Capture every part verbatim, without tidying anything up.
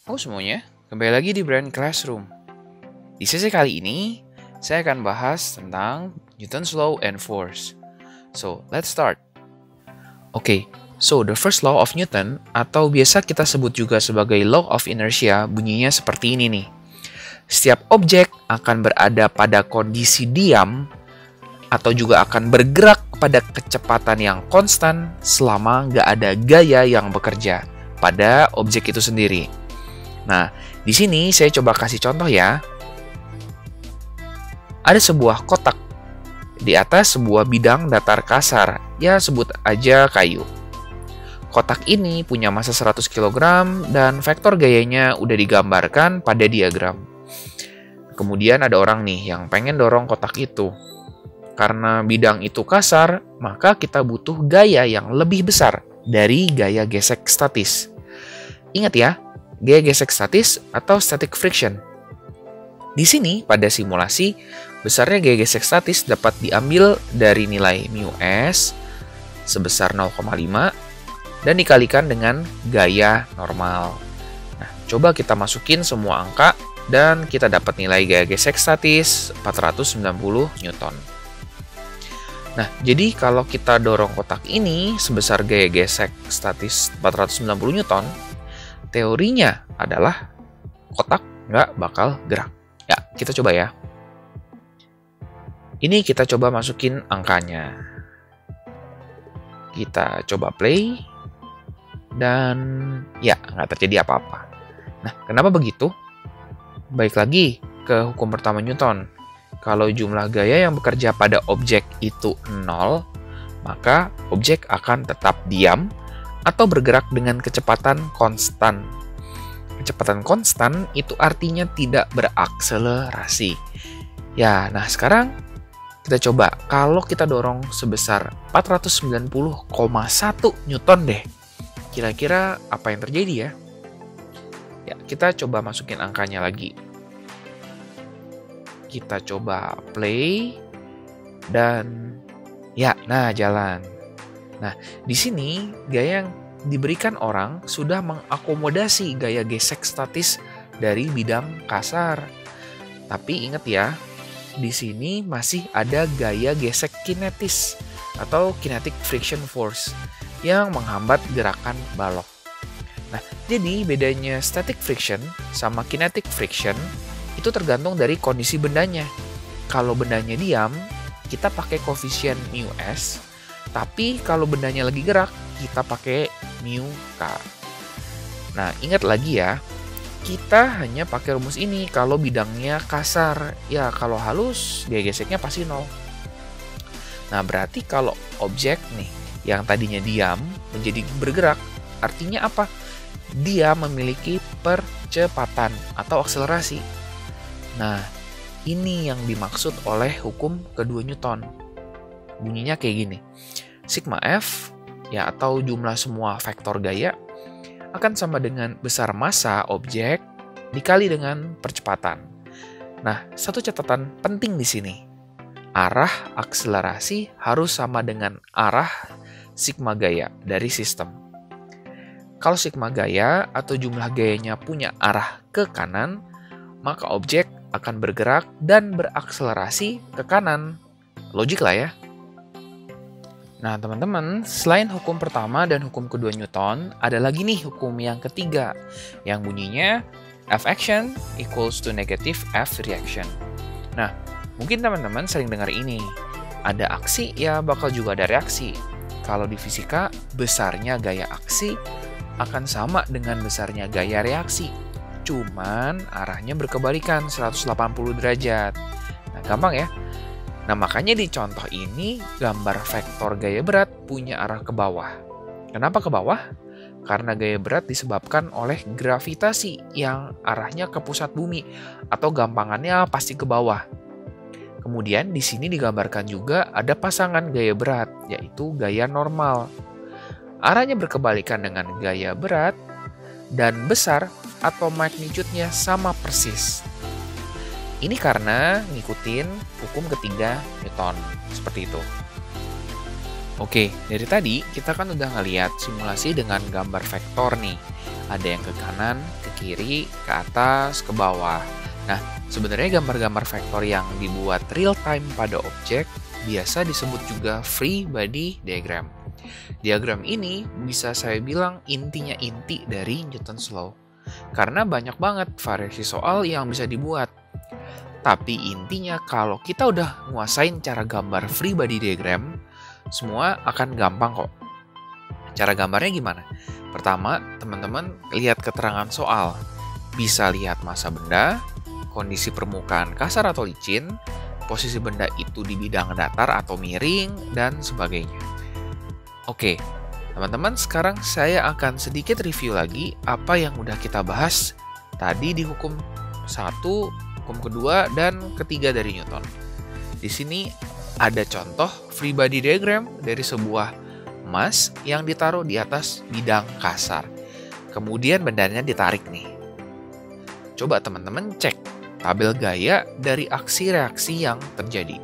Halo semuanya, kembali lagi di Brain Classroom. Di sesi kali ini, saya akan bahas tentang Newton's Law and Force. So, let's start. Oke, okay, so the first law of Newton, atau biasa kita sebut juga sebagai law of inertia, bunyinya seperti ini nih. Setiap objek akan berada pada kondisi diam, atau juga akan bergerak pada kecepatan yang konstan selama nggak ada gaya yang bekerja pada objek itu sendiri. Nah, di sini saya coba kasih contoh ya. Ada sebuah kotak. Di atas sebuah bidang datar kasar, ya sebut aja kayu. Kotak ini punya massa seratus kilogram dan vektor gayanya udah digambarkan pada diagram. Kemudian ada orang nih yang pengen dorong kotak itu. Karena bidang itu kasar, maka kita butuh gaya yang lebih besar dari gaya gesek statis. Ingat ya, gaya gesek statis atau static friction. Di sini, pada simulasi, besarnya gaya gesek statis dapat diambil dari nilai mu s sebesar nol koma lima dan dikalikan dengan gaya normal. Nah, coba kita masukin semua angka dan kita dapat nilai gaya gesek statis empat ratus sembilan puluh newton. Nah, jadi kalau kita dorong kotak ini sebesar gaya gesek statis empat ratus sembilan puluh newton, teorinya adalah kotak nggak bakal gerak. Ya, kita coba ya. Ini kita coba masukin angkanya. Kita coba play. Dan ya, nggak terjadi apa-apa. Nah, kenapa begitu? Baik lagi ke hukum pertama Newton. Kalau jumlah gaya yang bekerja pada objek itu nol, maka objek akan tetap diam atau bergerak dengan kecepatan konstan. Kecepatan konstan itu artinya tidak berakselerasi. Ya, nah sekarang kita coba kalau kita dorong sebesar empat ratus sembilan puluh koma satu newton deh. Kira-kira apa yang terjadi ya? Ya, kita coba masukin angkanya lagi. Kita coba play dan ya, nah jalan. Nah, di sini gaya yang diberikan orang sudah mengakomodasi gaya gesek statis dari bidang kasar. Tapi ingat ya, di sini masih ada gaya gesek kinetis atau kinetic friction force yang menghambat gerakan balok. Nah, jadi bedanya static friction sama kinetic friction itu tergantung dari kondisi bendanya. Kalau bendanya diam, kita pakai koefisien mu s. Tapi kalau bendanya lagi gerak, kita pakai mu k. Nah, ingat lagi ya, kita hanya pakai rumus ini kalau bidangnya kasar. Ya, kalau halus, gaya geseknya pasti nol. Nah, berarti kalau objek nih, yang tadinya diam menjadi bergerak, artinya apa? Dia memiliki percepatan atau akselerasi. Nah, ini yang dimaksud oleh hukum kedua Newton. Bunyinya kayak gini. Sigma F, ya atau jumlah semua vektor gaya, akan sama dengan besar massa objek dikali dengan percepatan. Nah, satu catatan penting di sini. Arah akselerasi harus sama dengan arah sigma gaya dari sistem. Kalau sigma gaya atau jumlah gayanya punya arah ke kanan, maka objek akan bergerak dan berakselerasi ke kanan. Logik lah ya. Nah, teman-teman, selain hukum pertama dan hukum kedua Newton, ada lagi nih hukum yang ketiga, yang bunyinya F action equals to negative F reaction. Nah, mungkin teman-teman sering dengar ini. Ada aksi, ya bakal juga ada reaksi. Kalau di fisika, besarnya gaya aksi akan sama dengan besarnya gaya reaksi. Cuman arahnya berkebalikan seratus delapan puluh derajat. Nah, gampang ya. Nah, makanya di contoh ini gambar vektor gaya berat punya arah ke bawah. Kenapa ke bawah? Karena gaya berat disebabkan oleh gravitasi yang arahnya ke pusat bumi atau gampangannya pasti ke bawah. Kemudian di sini digambarkan juga ada pasangan gaya berat, yaitu gaya normal. Arahnya berkebalikan dengan gaya berat dan besar atau magnitude-nya sama persis. Ini karena ngikutin hukum ketiga Newton, seperti itu. Oke, dari tadi kita kan udah ngeliat simulasi dengan gambar vektor nih. Ada yang ke kanan, ke kiri, ke atas, ke bawah. Nah, sebenarnya gambar-gambar vektor yang dibuat real time pada objek biasa disebut juga free body diagram. Diagram ini bisa saya bilang intinya inti dari Newton's Law. Karena banyak banget variasi soal yang bisa dibuat. Tapi intinya kalau kita udah nguasain cara gambar free body diagram, semua akan gampang kok. Cara gambarnya gimana? Pertama, teman-teman lihat keterangan soal. Bisa lihat massa benda, kondisi permukaan kasar atau licin, posisi benda itu di bidang datar atau miring, dan sebagainya. Oke, teman-teman, sekarang saya akan sedikit review lagi apa yang udah kita bahas tadi di hukum satu, hukum kedua, dan ketiga dari Newton. Di sini ada contoh free body diagram dari sebuah emas yang ditaruh di atas bidang kasar. Kemudian bendanya ditarik nih. Coba teman-teman cek tabel gaya dari aksi reaksi yang terjadi.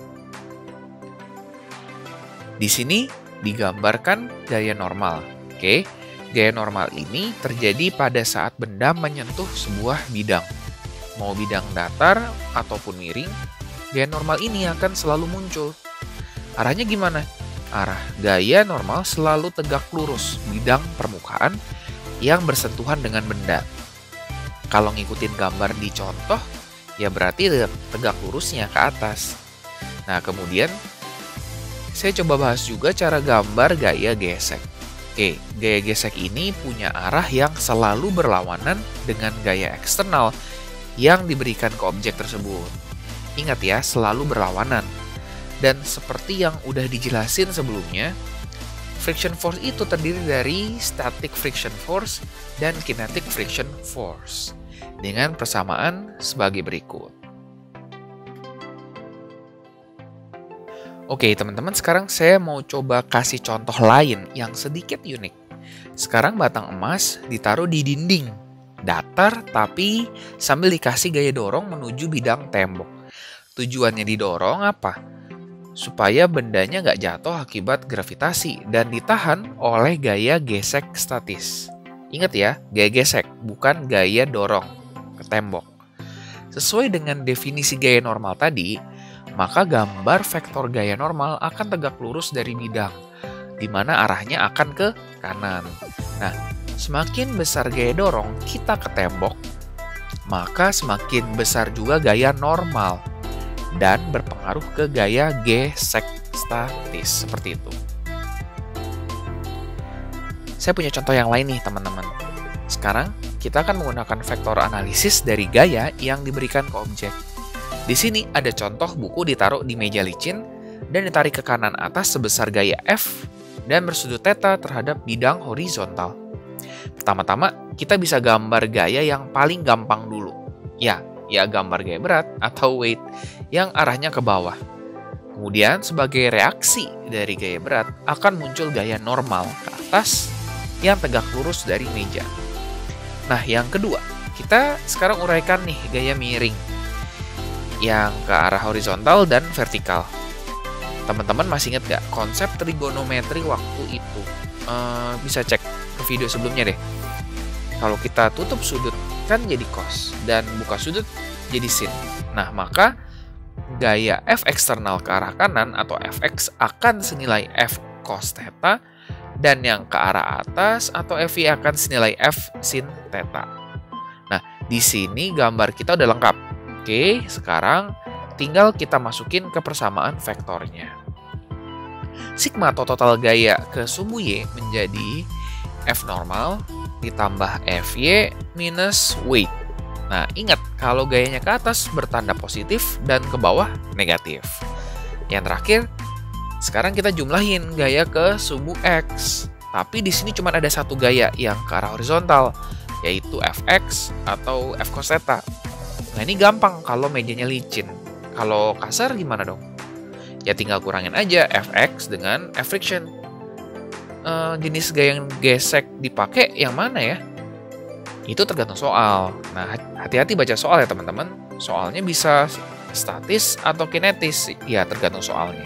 Di sini digambarkan gaya normal. Oke, gaya normal ini terjadi pada saat benda menyentuh sebuah bidang. Mau bidang datar ataupun miring, gaya normal ini akan selalu muncul. Arahnya gimana? Arah gaya normal selalu tegak lurus bidang permukaan yang bersentuhan dengan benda. Kalau ngikutin gambar di contoh, ya berarti tegak lurusnya ke atas. Nah, kemudian saya coba bahas juga cara gambar gaya gesek. Oke, gaya gesek ini punya arah yang selalu berlawanan dengan gaya eksternal yang diberikan ke objek tersebut. Ingat ya, selalu berlawanan. Dan seperti yang udah dijelasin sebelumnya, friction force itu terdiri dari static friction force dan kinetic friction force dengan persamaan sebagai berikut. Oke teman-teman, sekarang saya mau coba kasih contoh lain yang sedikit unik. Sekarang batang emas ditaruh di dinding, datar tapi sambil dikasih gaya dorong menuju bidang tembok. Tujuannya didorong apa? Supaya bendanya nggak jatuh akibat gravitasi dan ditahan oleh gaya gesek statis. Ingat ya, gaya gesek, bukan gaya dorong ke tembok. Sesuai dengan definisi gaya normal tadi, maka gambar vektor gaya normal akan tegak lurus dari bidang, di mana arahnya akan ke kanan. Nah, semakin besar gaya dorong kita ke tembok, maka semakin besar juga gaya normal dan berpengaruh ke gaya gesek statis, seperti itu. Saya punya contoh yang lain nih teman-teman. Sekarang kita akan menggunakan vektor analisis dari gaya yang diberikan ke objek. Di sini ada contoh buku ditaruh di meja licin dan ditarik ke kanan atas sebesar gaya F dan bersudut theta terhadap bidang horizontal. Pertama-tama kita bisa gambar gaya yang paling gampang dulu. Ya, ya gambar gaya berat atau weight yang arahnya ke bawah. Kemudian sebagai reaksi dari gaya berat akan muncul gaya normal ke atas yang tegak lurus dari meja. Nah, yang kedua, kita sekarang uraikan nih gaya miring yang ke arah horizontal dan vertikal. Teman-teman masih ingat gak konsep trigonometri waktu itu? Uh, bisa cek ke video sebelumnya deh. Kalau kita tutup sudut kan jadi cos dan buka sudut jadi sin. Nah, maka gaya F eksternal ke arah kanan atau Fx akan senilai F cos theta dan yang ke arah atas atau F y akan senilai F sin theta. Nah, di sini gambar kita udah lengkap. Oke, sekarang tinggal kita masukin ke persamaan vektornya. Sigma atau total gaya ke sumbu Y menjadi F normal ditambah Fy minus weight. Nah, ingat kalau gayanya ke atas bertanda positif dan ke bawah negatif. Yang terakhir, sekarang kita jumlahin gaya ke sumbu X. Tapi di sini cuma ada satu gaya yang ke arah horizontal, yaitu Fx atau F cos theta. Nah, ini gampang kalau mejanya licin. Kalau kasar gimana dong? Ya tinggal kurangin aja Fx dengan F friction. E, jenis gaya yang gesek dipakai yang mana ya? Itu tergantung soal. Nah, hati-hati baca soal ya teman-teman. Soalnya bisa statis atau kinetis. Ya, tergantung soalnya.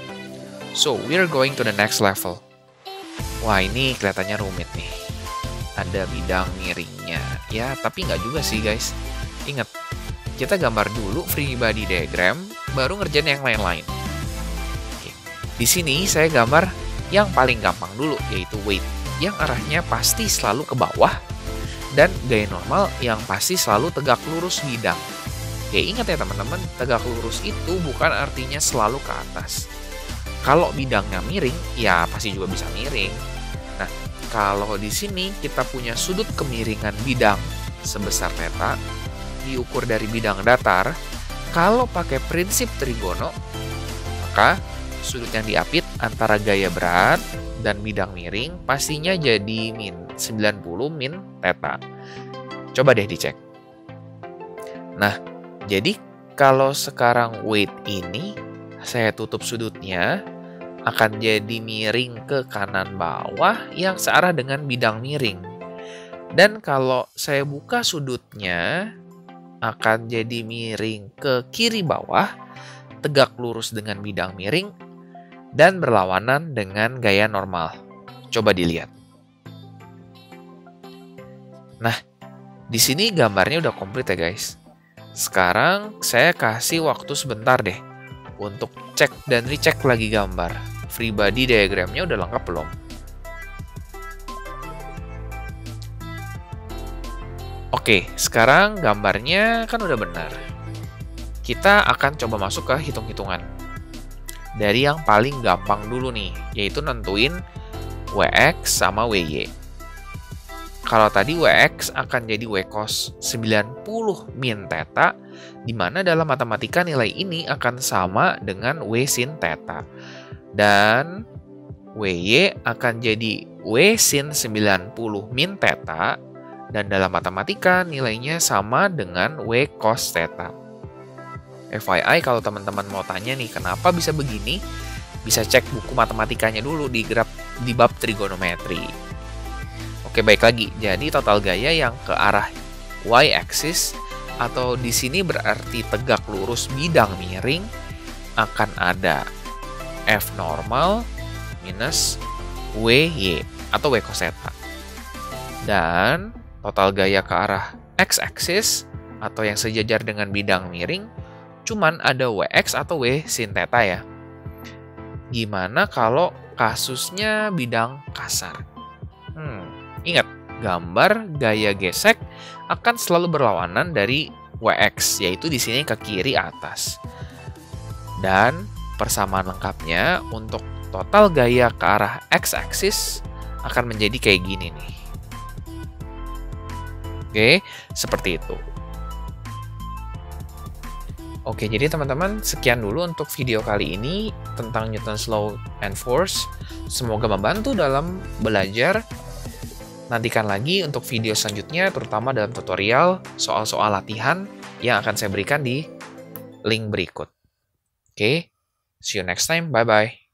So, we're going to the next level. Wah, ini kelihatannya rumit nih. ada bidang miringnya. Ya, tapi nggak juga sih guys. Ingat, kita gambar dulu free body diagram, baru ngerjain yang lain-lain. Oke. Di sini saya gambar yang paling gampang dulu, yaitu weight, yang arahnya pasti selalu ke bawah, dan gaya normal yang pasti selalu tegak lurus bidang. Ya ingat ya teman-teman, tegak lurus itu bukan artinya selalu ke atas. Kalau bidangnya miring, ya pasti juga bisa miring. Nah, kalau di sini kita punya sudut kemiringan bidang sebesar theta, diukur dari bidang datar, kalau pakai prinsip trigono, maka sudut yang diapit antara gaya berat dan bidang miring pastinya jadi min sembilan puluh min theta. Coba deh dicek. Nah, jadi kalau sekarang weight ini saya tutup sudutnya, akan jadi miring ke kanan bawah yang searah dengan bidang miring. Dan kalau saya buka sudutnya, akan jadi miring ke kiri bawah, tegak lurus dengan bidang miring, dan berlawanan dengan gaya normal. Coba dilihat. Nah, di sini gambarnya udah komplit ya guys. Sekarang saya kasih waktu sebentar deh untuk cek dan recheck lagi gambar. Free body diagramnya udah lengkap belum? Oke, sekarang gambarnya kan udah benar. Kita akan coba masuk ke hitung-hitungan. Dari yang paling gampang dulu nih, yaitu nentuin W X sama W Y. Kalau tadi W X akan jadi W cos sembilan puluh min theta, di mana dalam matematika nilai ini akan sama dengan W sin theta. Dan W Y akan jadi W sin sembilan puluh min theta, dan dalam matematika nilainya sama dengan W cos theta. F Y I kalau teman-teman mau tanya nih kenapa bisa begini, bisa cek buku matematikanya dulu di graf di bab trigonometri. Oke, baik lagi. Jadi total gaya yang ke arah y-axis atau di sini berarti tegak lurus bidang miring akan ada F normal minus W Y atau W cos theta. Dan total gaya ke arah x-axis atau yang sejajar dengan bidang miring cuman ada W X atau W sin theta ya. Gimana kalau kasusnya bidang kasar? Hmm, ingat, gambar gaya gesek akan selalu berlawanan dari W X, yaitu di sini ke kiri atas. Dan persamaan lengkapnya untuk total gaya ke arah x-axis akan menjadi kayak gini nih. Oke, seperti itu. Oke, jadi teman-teman, sekian dulu untuk video kali ini tentang Newton's Law and Force. Semoga membantu dalam belajar. Nantikan lagi untuk video selanjutnya, terutama dalam tutorial soal-soal latihan yang akan saya berikan di link berikut. Oke, see you next time. Bye-bye.